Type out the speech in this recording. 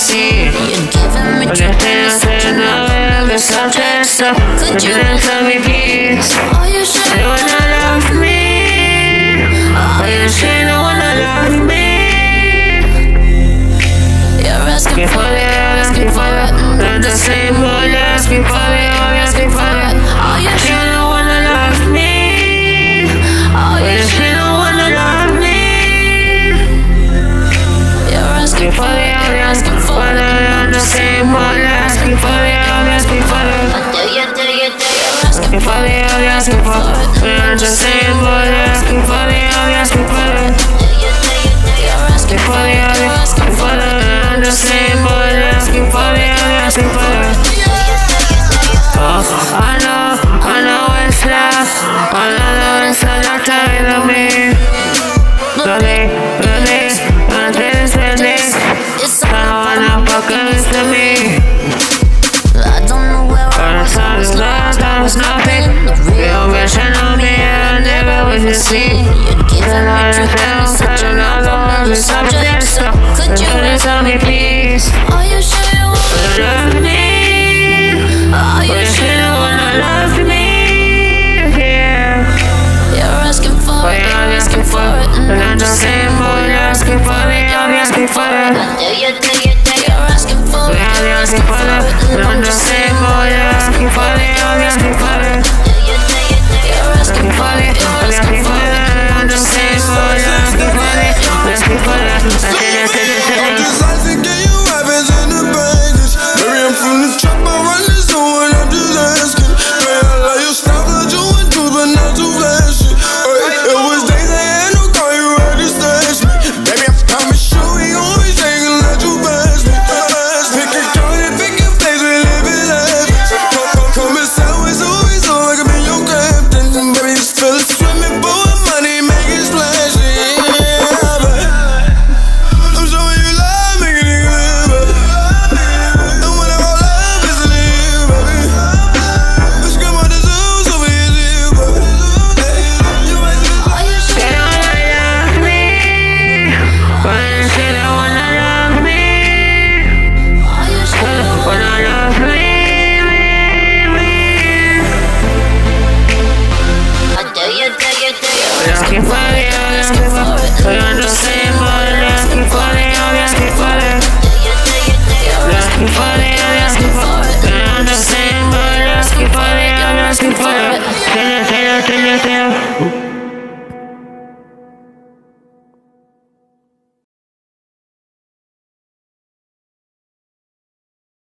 see. You're giving me Everything I the subject stuff. Could you tell me peace? Are you sure You wanna love me? Are you sure you wanna love me? you're asking for it, Asking for it, not the same boy. Asking for it, asking for it. Are you You sure don't wanna love me. Are you You sure don't wanna love me. you're asking for it, Asking for it, not the same boy. Asking for it, asking for it. do you asking Asking for it, asking for it. Not the same boy. Asking for it, asking for it. you're asking For it, asking for it. Not the same boy. Asking for it, asking for it. Oh, I know it's love. I know it's not tired of me. It's I wanna focus to me. I don't know where I was. I was lost, I was nothing. Real version of me, I never was to see. You're giving me Such another subject, so could you tell me please? Are you sure you want Love me? Are you You sure should wanna love me. Yeah. you're asking for Boy, it? I'm asking for it. Not the same boy, asking for it. I'm asking for it. Do you you're asking for Boy, it? I'm asking for it. Not the same boy, asking for it. I'm asking for it. You're asking for it. I'm asking for it. Not the same boy, asking for it. Asking for it. I'm just asking, can you rappers in the baggage? Baby, I'm from the trap, I run this on, I'm just asking. Hey, I like your style, cause you went through, but not too flashy. Hey, it was days I had no car, you had to stash me. Baby, I promise you, we always ain't gonna let you pass me. Pick a card and pick a place, we live it lavish. Come and sell with always so I can be your captain. Baby, just feel it swimming for money, make it splashy. I'm showing you love, making it good, baby. And when I roll up, it's a leave, baby. Let's come on the zoo, so we is you, baby. You might see Are you sure They don't wanna love me. But they don't wanna love me. Are you sure Wanna love me. Asking for it, asking for it. Not the same boy, asking for it, asking for it. Asking for it, asking for it. Not the same boy, asking for it, asking for it. Tell you.